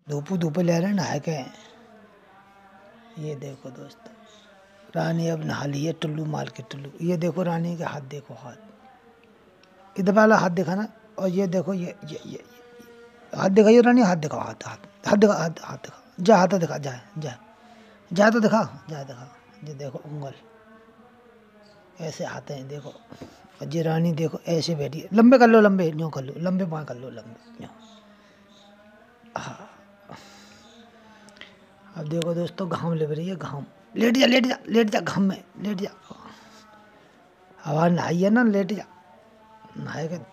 धूपू धूपे ले रहे नहा के। ये देखो दोस्तों, रानी अब नहा ली है टुल्लू मार के टुल्लू। ये देखो रानी के हाथ, देखो हाथ, इधर वाला हाथ दिखा ना। और ये देखो ये हाथ दिखाइए रानी, हाथ दिखाओ, हाथ दिखा, हाथ दिखा, जा हाथ दिखा, जा तो दिखा, जा दिखा। ये देखो उंगल, ऐसे हाथ हैं देखो। और ये रानी देखो ऐसे बैठी है। लंबे कर लो, लंबे यूँ कर लो, लंबे बाँ कर लो, लंबे यूँ। हाँ, अब देखो दोस्तों घाम लग रही है, घाम। लेट जा, लेट जा, लेट जा, घाम में लेट जा। हवा नहाई है ना, लेट जा, नहाए के।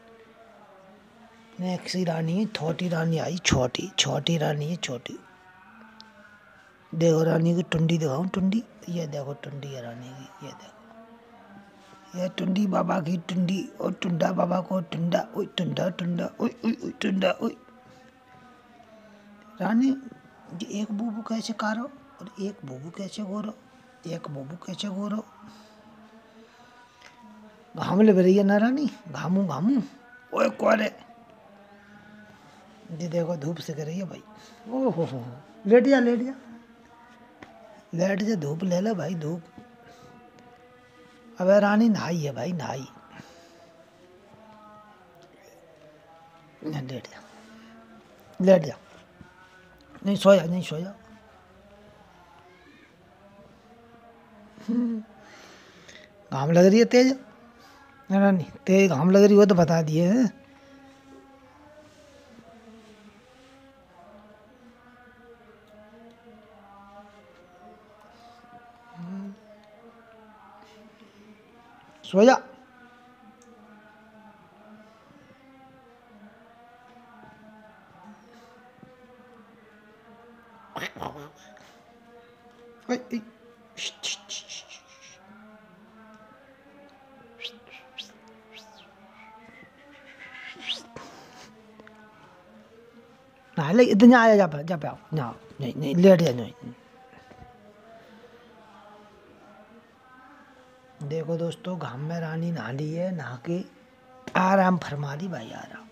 नेक्स्ट रानी है, छोटी रानी आई, छोटी रानी है, छोटी। देखो रानी की टुंडी दिखाऊं, टुंडी। ये देखो टुंडी है रानी की, ये देखो, ये टुंडी बाबा की टुंडी। और टुंडा बाबा को टुंडा, ओए टुंडा टुंडा, ओए ओए ओए टुंडा, ओए। रानी ये एक बूबू कैसे कारो, और एक बूबू कैसे गोरो, एक बूबू कैसे गोरो। घाम ले रही है ना रानी, घामू घामू, ओए कोरे। ये देखो धूप से कर रही है भाई। ओहो हो, लेट जा, लेट जा, लेट जा, धूप ले ले भाई, धूप। अबे रानी नहाई है भाई, नहाई। लेट जा, लेट जा, नहीं सोया, नहीं सोया। घाम लग रही है तेज रानी, तेज घाम लग रही हो तो बता दिए हैं। सो जा। ले इधर आया, जा पे, जा पे आओ, जाओ, नहीं नहीं लेट जा, नहीं। देखो दोस्तों घाम में रानी नहा ली है, नहा के आराम फरमा ली भाई, आराम।